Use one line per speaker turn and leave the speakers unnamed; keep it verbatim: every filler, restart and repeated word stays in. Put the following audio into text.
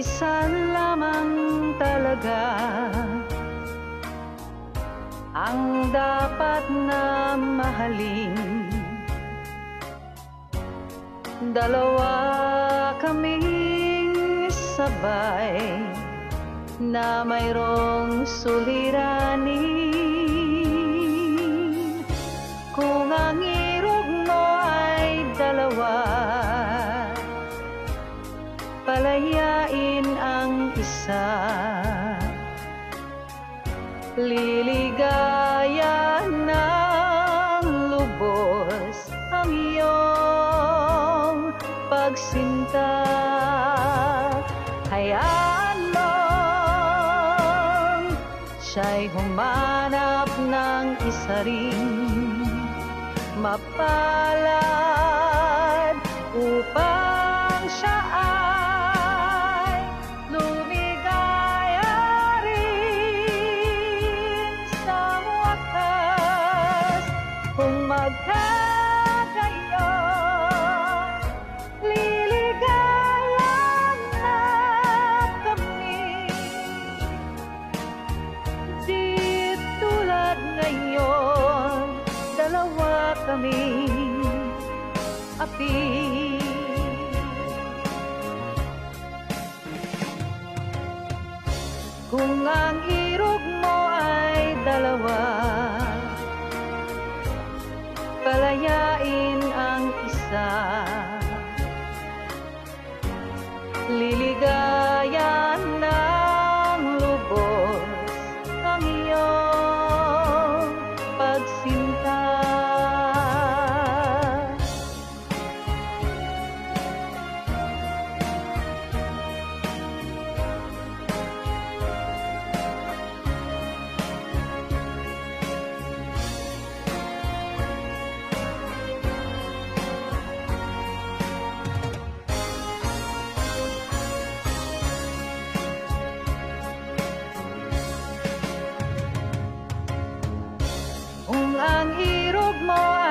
Isa lamang talaga ang dapat na mahalin. Dalawa kaming sabay na mayroong suliranin. Kung ang irog mo ay dalawa, palayain ang isa, liligaya ng lubos ang iyong pagsinta. Hayaan mong siya'y humanap ng isa ring mapalad upang siya ay lumigaya rin sa wakas. Kung magkagayon, liligaya na kami. Di tulad ngayon, dalawa kami api. Kung ang irog mo ay dalawa, palayain ang isa, liligaya ng lubos ang iyong pagsinta. Kung ang irog mo